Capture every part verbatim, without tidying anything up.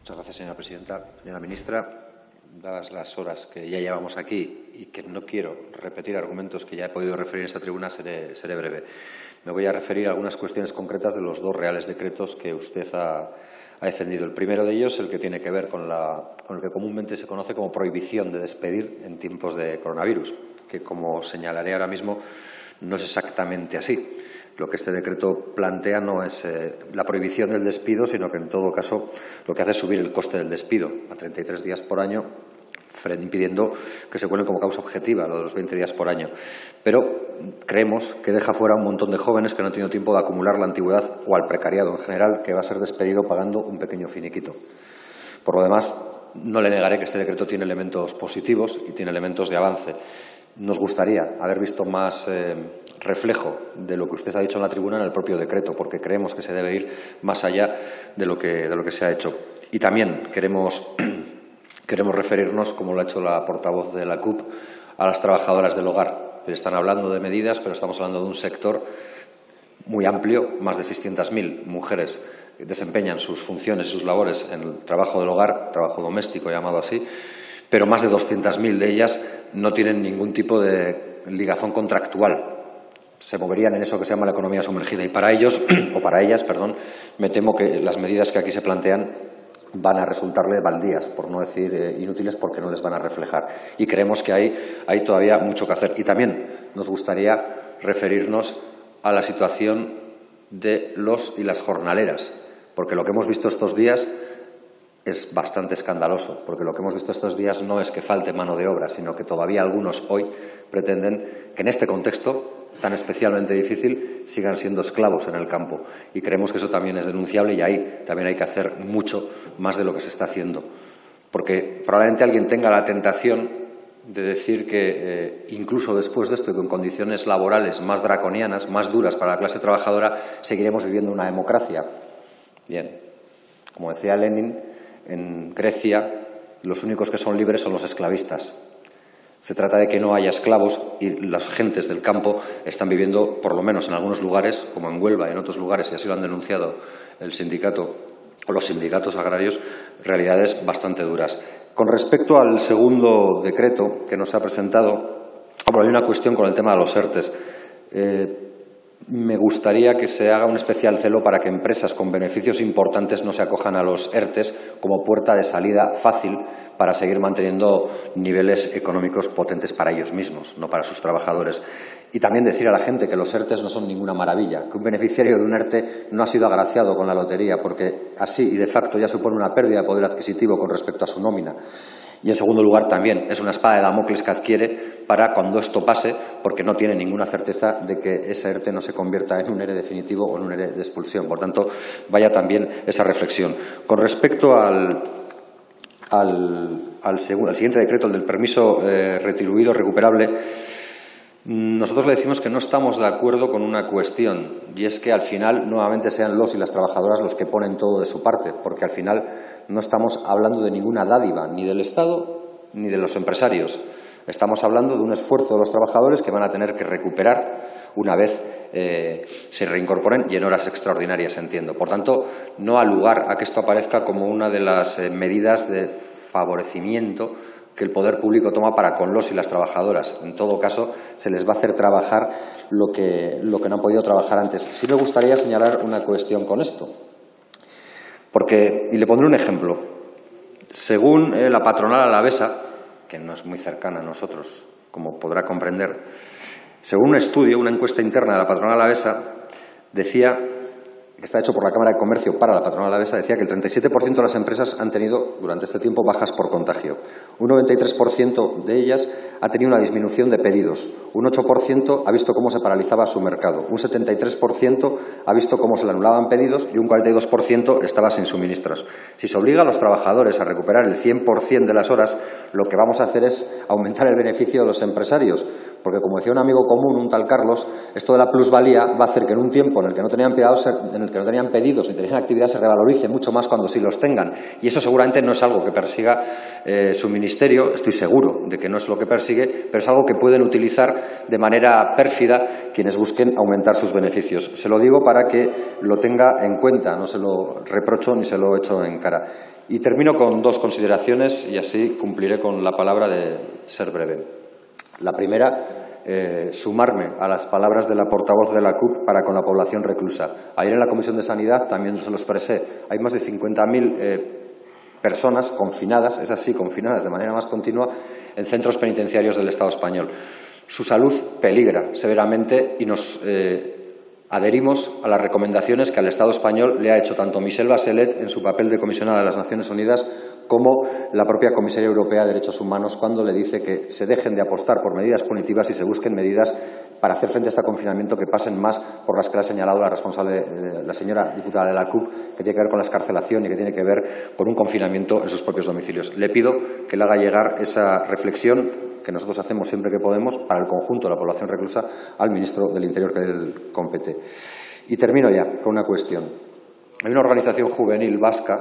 Muchas gracias, señora presidenta. Señora ministra, dadas las horas que ya llevamos aquí y que no quiero repetir argumentos que ya he podido referir en esta tribuna, seré, seré breve. Me voy a referir a algunas cuestiones concretas de los dos reales decretos que usted ha, ha defendido. El primero de ellos, el que tiene que ver con, la, con el que comúnmente se conoce como prohibición de despedir en tiempos de coronavirus, que, como señalaré ahora mismo, no es exactamente así. Lo que este decreto plantea no es eh, la prohibición del despido, sino que, en todo caso, lo que hace es subir el coste del despido a treinta y tres días por año, impidiendo que se cuele como causa objetiva lo de los veinte días por año. Pero creemos que deja fuera a un montón de jóvenes que no han tenido tiempo de acumular la antigüedad, o al precariado en general, que va a ser despedido pagando un pequeño finiquito. Por lo demás, no le negaré que este decreto tiene elementos positivos y tiene elementos de avance. Nos gustaría haber visto más eh, reflejo de lo que usted ha dicho en la tribuna en el propio decreto, porque creemos que se debe ir más allá de lo que, de lo que se ha hecho. Y también queremos, queremos referirnos, como lo ha hecho la portavoz de la C U P, a las trabajadoras del hogar. Están hablando de medidas, pero estamos hablando de un sector muy amplio. Más de seiscientas mil mujeres desempeñan sus funciones y sus labores en el trabajo del hogar, trabajo doméstico llamado así, pero más de doscientas mil de ellas no tienen ningún tipo de ligazón contractual. Se moverían en eso que se llama la economía sumergida. Y para ellos, o para ellas, perdón, me temo que las medidas que aquí se plantean van a resultarle baldías, por no decir eh, inútiles, porque no les van a reflejar. Y creemos que hay, hay todavía mucho que hacer. Y también nos gustaría referirnos a la situación de los y las jornaleras, porque lo que hemos visto estos días es bastante escandaloso, porque lo que hemos visto estos días no es que falte mano de obra, sino que todavía algunos hoy pretenden que en este contexto tan especialmente difícil sigan siendo esclavos en el campo. Y creemos que eso también es denunciable, y ahí también hay que hacer mucho más de lo que se está haciendo. Porque probablemente alguien tenga la tentación de decir que eh, incluso después de esto y con condiciones laborales más draconianas, más duras para la clase trabajadora, seguiremos viviendo una democracia. Bien, como decía Lenin, en Grecia los únicos que son libres son los esclavistas. Se trata de que no haya esclavos, y las gentes del campo están viviendo, por lo menos en algunos lugares, como en Huelva y en otros lugares, y así lo han denunciado el sindicato o los sindicatos agrarios, realidades bastante duras. Con respecto al segundo decreto que nos ha presentado, hay una cuestión con el tema de los ERTES. Eh, Me gustaría que se haga un especial celo para que empresas con beneficios importantes no se acojan a los ERTES como puerta de salida fácil para seguir manteniendo niveles económicos potentes para ellos mismos, no para sus trabajadores. Y también decir a la gente que los ERTES no son ninguna maravilla, que un beneficiario de un ERTE no ha sido agraciado con la lotería, porque así y de facto ya supone una pérdida de poder adquisitivo con respecto a su nómina. Y, en segundo lugar, también es una espada de Damocles que adquiere para cuando esto pase, porque no tiene ninguna certeza de que ese ERTE no se convierta en un ERE definitivo o en un ERE de expulsión. Por tanto, vaya también esa reflexión. Con respecto al, al, al, segundo, al siguiente decreto, el del permiso eh, retribuido recuperable, nosotros le decimos que no estamos de acuerdo con una cuestión, y es que al final nuevamente sean los y las trabajadoras los que ponen todo de su parte, porque al final no estamos hablando de ninguna dádiva, ni del Estado ni de los empresarios. Estamos hablando de un esfuerzo de los trabajadores que van a tener que recuperar una vez eh, se reincorporen, y en horas extraordinarias, entiendo. Por tanto, no ha lugar a que esto aparezca como una de las eh, medidas de favorecimiento que el poder público toma para con los y las trabajadoras. En todo caso, se les va a hacer trabajar lo que, lo que no han podido trabajar antes. Sí me gustaría señalar una cuestión con esto, porque, y le pondré un ejemplo. Según eh, la patronal alavesa, que no es muy cercana a nosotros, como podrá comprender, según un estudio, una encuesta interna de la patronal alavesa, decía, que está hecho por la Cámara de Comercio para la patronal alavesa, decía que el treinta y siete por ciento de las empresas han tenido durante este tiempo bajas por contagio. Un noventa y tres por ciento de ellas ha tenido una disminución de pedidos. Un ocho por ciento ha visto cómo se paralizaba su mercado. Un setenta y tres por ciento ha visto cómo se le anulaban pedidos, y un cuarenta y dos por ciento estaba sin suministros. Si se obliga a los trabajadores a recuperar el cien por ciento de las horas, lo que vamos a hacer es aumentar el beneficio de los empresarios, Porque, como decía un amigo común, un tal Carlos, esto de la plusvalía va a hacer que en un tiempo en el que no tenían pedidos, en el que no tenían pedidos ni tenían actividad se revalorice mucho más cuando sí los tengan. Y eso seguramente no es algo que persiga eh, su ministerio, estoy seguro de que no es lo que persigue, pero es algo que pueden utilizar de manera pérfida quienes busquen aumentar sus beneficios. Se lo digo para que lo tenga en cuenta, no se lo reprocho ni se lo echo en cara. Y termino con dos consideraciones y así cumpliré con la palabra de ser breve. La primera, eh, sumarme a las palabras de la portavoz de la C U P para con la población reclusa. Ayer en la Comisión de Sanidad también se lo expresé. Hay más de cincuenta mil eh, personas confinadas, es así, confinadas de manera más continua, en centros penitenciarios del Estado español. Su salud peligra severamente y nos eh, adherimos a las recomendaciones que al Estado español le ha hecho tanto Michelle Bachelet en su papel de comisionada de las Naciones Unidas como la propia Comisaria Europea de Derechos Humanos cuando le dice que se dejen de apostar por medidas punitivas y se busquen medidas para hacer frente a este confinamiento que pasen más por las que le ha señalado la responsable, eh, la señora diputada de la C U P, que tiene que ver con la excarcelación y que tiene que ver con un confinamiento en sus propios domicilios. Le pido que le haga llegar esa reflexión que nosotros hacemos siempre que podemos para el conjunto de la población reclusa al ministro del Interior que le compete. Y termino ya con una cuestión. Hay una organización juvenil vasca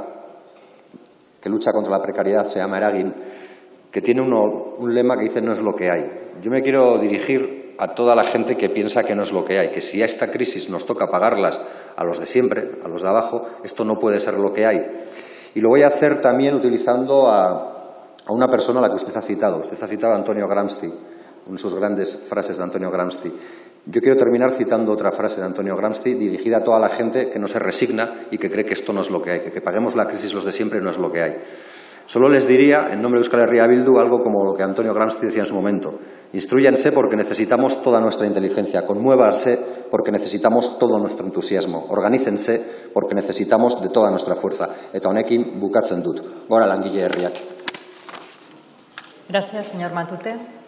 que lucha contra la precariedad, se llama Eragin, que tiene uno, un lema que dice no es lo que hay. Yo me quiero dirigir a toda la gente que piensa que no es lo que hay, que si a esta crisis nos toca pagarlas a los de siempre, a los de abajo, esto no puede ser lo que hay. Y lo voy a hacer también utilizando a, a una persona a la que usted ha citado. Usted ha citado a Antonio Gramsci, una de sus grandes frases de Antonio Gramsci. Yo quiero terminar citando otra frase de Antonio Gramsci dirigida a toda la gente que no se resigna y que cree que esto no es lo que hay, que, que paguemos la crisis los de siempre no es lo que hay. Solo les diría, en nombre de Euskal Herria Bildu, algo como lo que Antonio Gramsci decía en su momento. Instrúyanse porque necesitamos toda nuestra inteligencia. Conmuévanse porque necesitamos todo nuestro entusiasmo. Organícense porque necesitamos de toda nuestra fuerza. Eta honekin bukatzen dut. Gora langile herriak. Gracias, señor Matute.